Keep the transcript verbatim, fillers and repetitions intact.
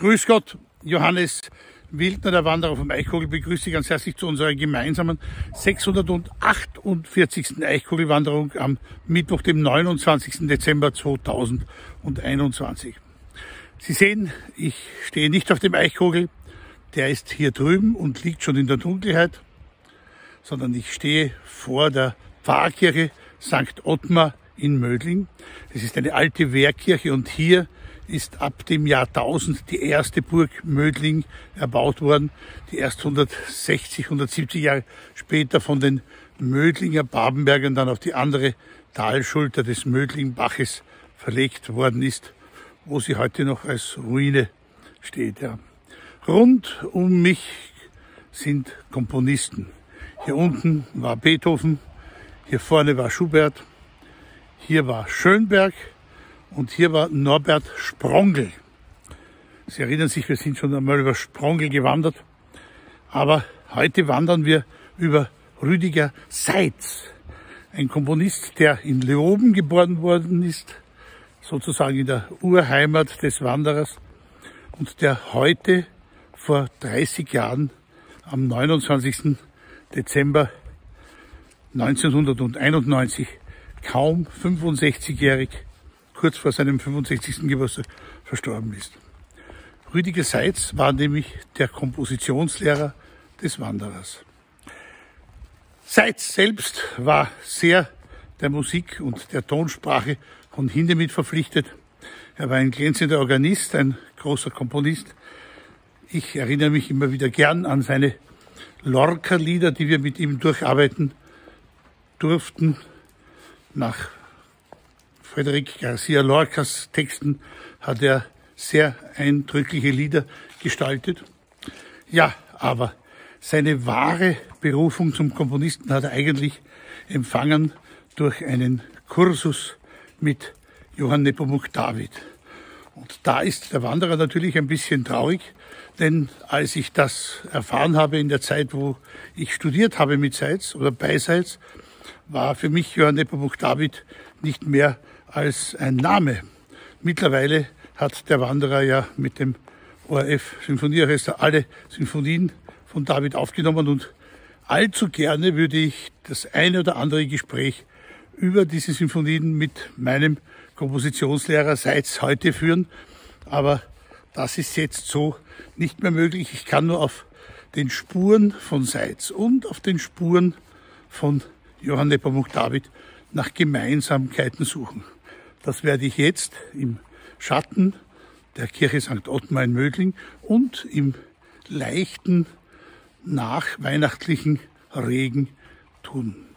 Grüß Gott, Johannes Wildner, der Wanderer vom Eichkogel, begrüße dich ganz herzlich zu unserer gemeinsamen sechshundertachtundvierzigsten Eichkogelwanderung am Mittwoch, dem neunundzwanzigsten Dezember zweitausendeinundzwanzig. Sie sehen, ich stehe nicht auf dem Eichkogel, der ist hier drüben und liegt schon in der Dunkelheit, sondern ich stehe vor der Pfarrkirche Sankt Ottmar in Mödling. Es ist eine alte Wehrkirche und hier ist ab dem Jahrtausend die erste Burg Mödling erbaut worden, die erst hundertsechzig, hundertsiebzig Jahre später von den Mödlinger Babenbergern dann auf die andere Talschulter des Mödlingbaches verlegt worden ist, wo sie heute noch als Ruine steht. Ja. Rund um mich sind Komponisten. Hier unten war Beethoven, hier vorne war Schubert, hier war Schönberg und hier war Norbert Sprongel. Sie erinnern sich, wir sind schon einmal über Sprongel gewandert, aber heute wandern wir über Rüdiger Seitz, ein Komponist, der in Leoben geboren worden ist, sozusagen in der Urheimat des Wanderers, und der heute vor dreißig Jahren am neunundzwanzigsten Dezember neunzehnhunderteinundneunzig, kaum fünfundsechzigjährig, kurz vor seinem fünfundsechzigsten Geburtstag verstorben ist. Rüdiger Seitz war nämlich der Kompositionslehrer des Wanderers. Seitz selbst war sehr der Musik und der Tonsprache von Hindemith verpflichtet. Er war ein glänzender Organist, ein großer Komponist. Ich erinnere mich immer wieder gern an seine Lorca-Lieder, die wir mit ihm durcharbeiten durften. Nach Frederic Garcia Lorcas Texten hat er sehr eindrückliche Lieder gestaltet. Ja, aber seine wahre Berufung zum Komponisten hat er eigentlich empfangen durch einen Kursus mit Johann Nepomuk David. Und da ist der Wanderer natürlich ein bisschen traurig, denn als ich das erfahren habe in der Zeit, wo ich studiert habe mit Seitz oder bei Seitz, war für mich Johann Nepomuk David nicht mehr als ein Name. Mittlerweile hat der Wanderer ja mit dem O R F Symphonieorchester alle Sinfonien von David aufgenommen und allzu gerne würde ich das eine oder andere Gespräch über diese Sinfonien mit meinem Kompositionslehrer Seitz heute führen. Aber das ist jetzt so nicht mehr möglich. Ich kann nur auf den Spuren von Seitz und auf den Spuren von Johann Nepomuk David nach Gemeinsamkeiten suchen. Das werde ich jetzt im Schatten der Kirche Sankt Ottmar in Mödling und im leichten nachweihnachtlichen Regen tun.